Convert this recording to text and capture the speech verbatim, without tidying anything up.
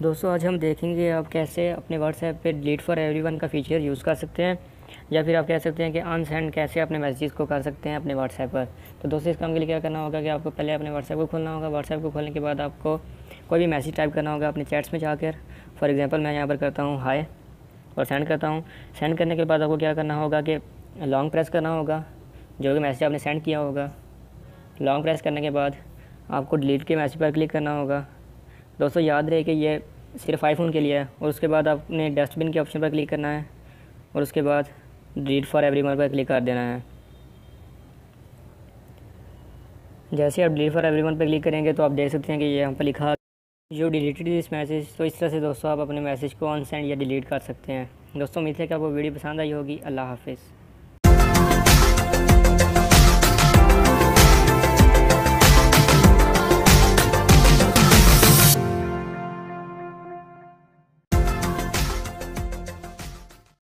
दोस्तों आज हम देखेंगे आप कैसे अपने व्हाट्सएप पे डिलीट फॉर एवरीवन का फ़ीचर यूज़ कर सकते हैं, या फिर आप कह सकते हैं कि अनसेंड कैसे अपने मैसेजेस को कर सकते हैं अपने व्हाट्सएप पर। तो दोस्तों इस काम के लिए क्या करना होगा कि आपको पहले अपने व्हाट्सएप को खोलना होगा। व्हाट्सएप को खोलने के बाद आपको कोई भी मैसेज टाइप करना होगा अपने चैट्स में जाकर। फॉर एग्ज़ाम्पल मैं यहाँ पर करता हूँ हाय और सेंड करता हूँ। सेंड करने के बाद आपको क्या करना होगा कि लॉन्ग प्रेस करना होगा जो कि मैसेज आपने सेंड किया होगा। लॉन्ग प्रेस करने के बाद आपको डिलीट के मैसेज पर क्लिक करना होगा। दोस्तों याद रहे कि ये सिर्फ आईफोन के लिए है। और उसके बाद आपने डस्टबिन के ऑप्शन पर क्लिक करना है और उसके बाद डिलीट फॉर एवरीवन पर क्लिक कर देना है। जैसे आप डिलीट फॉर एवरीवन पर क्लिक करेंगे तो आप देख सकते हैं कि ये यहाँ पर लिखा यू डिलीटेड दिस मैसेज। तो इस तरह से दोस्तों आप अपने मैसेज को अनसेंड या डिलीट कर सकते हैं। दोस्तों उम्मीद है कि आपको वीडियो पसंद आई होगी। अल्लाह हाफिज़।